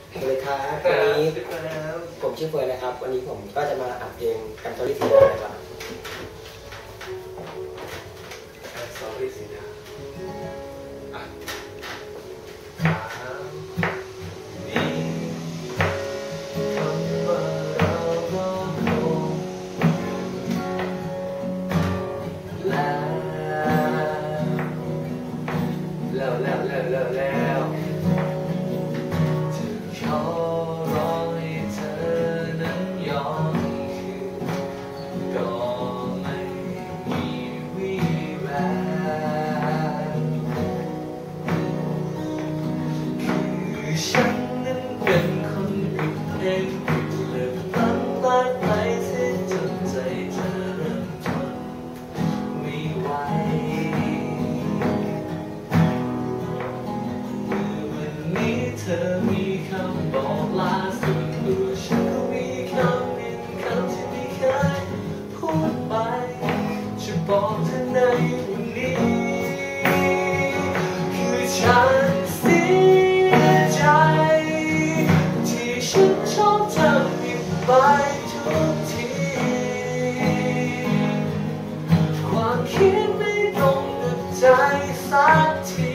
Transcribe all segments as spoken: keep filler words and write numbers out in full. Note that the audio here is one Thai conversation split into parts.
สวัสดีครับวันนี้ผมชื่อเฟิร์นนะครับวันนี้ผมก็จะมาอัดเพลงกันทอรี่สีนานะครับสอรี่สีนาอ่ะแล้วแล้วแล้วแล้วแล้วจะขอร้องให้เธอนั้นยอมคืนก็ไม่มีวี่แววคือฉันนั้นเป็นคนผิดเองผิดเลือกตั้งมากไปเสียจนใจเธอเริ่มทนไม่ไหวเธอมีคำบอกลาส่วนตัวฉันก็มีคำหนึ่งคำที่ไม่เคยพูดไปจะบอกเธอในวันนี้คือฉันเสียใจที่ฉันชอบทำผิดไปทุกทีความคิดไม่ตรงกับใจสักที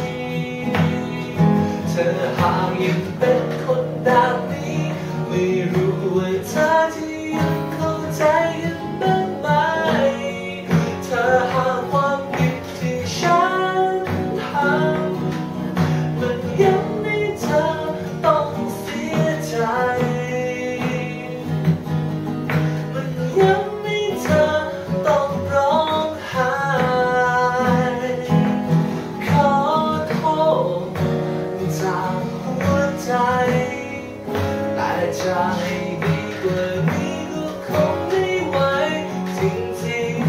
เธอหากยังเป็นคนแบบนี้ไม่รู้ว่าเธอที่ยังเข้าใจกันบ้างไหมเธอหากความผิดที่ฉันทำมันยังให้เธอต้องเสียใจมันยังให้เธอต้องร้องไห้ขอโทษจากหัวใจแต่ใจดีกว่านี้ก็คงไม่ไหวจริง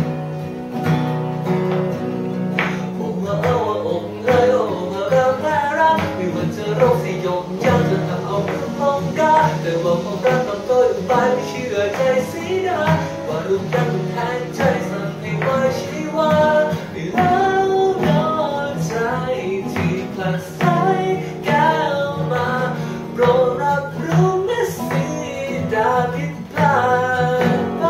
ๆผมว่าเอาว่าอกเลยโอ้ว่าเราแค่รักไม่ว่าจะโรคสยบยังจะทำเอาเรื่องมองกาแต่ว่าความรักต้องโตอยู่ไปไม่เชื่อใจสีดาว่ารูปยังแทนใจสั่งให้ว่าชีวาไม่แล้วน้อยใจที่พลัดสายโปรดรับรู้เมื่อสีดาผิดพลาดไป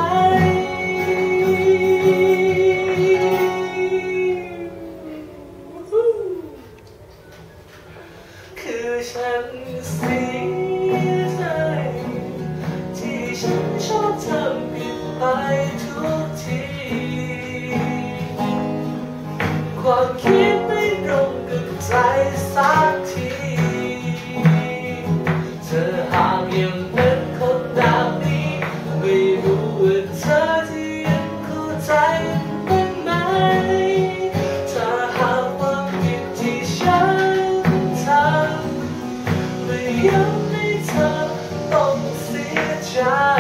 คือฉันเสียใจที่ฉันชอบทำผิดไปทุกทีความคิดไม่ตรงกับใจสักทีเธอหากยังเป็นคนแบบนี้ไม่รู้ว่าเธอที่ยังเข้าใจบ้างไหมถ้าหากความผิดที่ฉันทำไม่ยังให้เธอต้องเสียใจ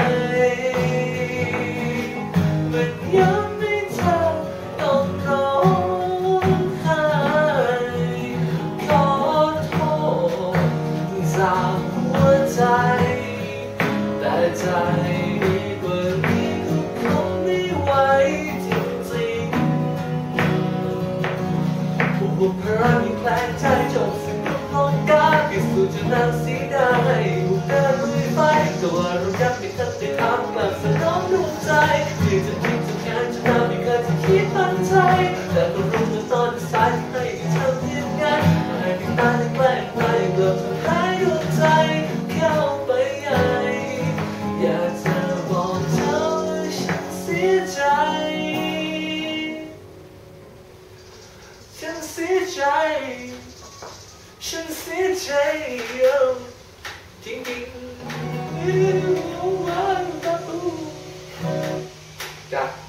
มันยังให้เธอต้องร้องไห้ขอโทษจากหัวใจแต่ใจดีกว่านี้ก็คงไม่ไหวจริงๆผู้บุกพระมีแปลงใจจงสึกลุกลงกาพิสูจน์จนนางสีดาให้บุกเดินลุยไฟตัวรู้จักไม่ทันได้ทำแบบสนองดวงใจที่จะคิดจะแค้นจะทำไม่เคยจะคิดมั่นใจแต่ก็รู้ว่าตอนสายให้ทำยังไงให้ติดตาได้แกล้งไปเกือบทำร้ายดวงใจเข้าไปใหญ่อยากจะบอกเธอว่าฉันเสียใจฉันเสียใจฉันเสียใจจริงๆจ้ะ